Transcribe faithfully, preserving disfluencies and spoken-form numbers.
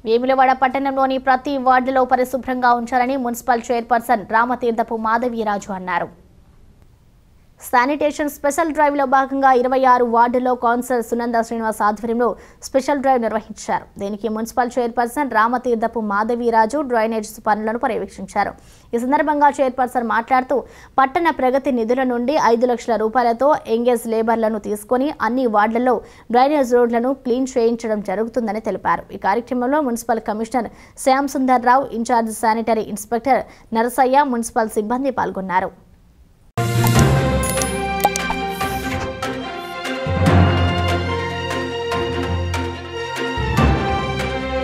వేములవాడ పట్టణంలోని ప్రతి వార్డులో పరిశుభ్రంగా ఉంచాలని మున్సిపల్ చైర్పర్సన్ రామతీర్థపు మాధవీరాజు అన్నారు. శానిటేషన్ స్పెషల్ డ్రైవ్ లో భాగంగా ఇరవై ఆరు వార్డుల్లో కౌన్సిలర్ సునంద శ్రీనివాస్ ఆధ్వర్యంలో స్పెషల్ డ్రైవ్ నిర్వహించారు. దీనికి municipal chairperson Ramatheerthapu Madhaviraju drainage పనులను పర్యవేక్షించారు. ఈ సందర్భంగా చైర్పర్సన్ మాట్లాడుతూ పట్టణ ప్రగతి నిధుల నుండి ఐదు లక్షల రూపాయలతో ఎంగేజ్ లేబర్లను తీసుకుని అన్ని వార్డులలో డ్రైనేజ్ రోడ్లను క్లీన్ చేయించడం జరుగుతుందని తెలిపారు. ఈ కార్యక్రమంలో municipal commissioner Shyam Sundar Rao, incharge sanitary inspector Narasayya, municipal సిబ్బంది పాల్గొన్నారు.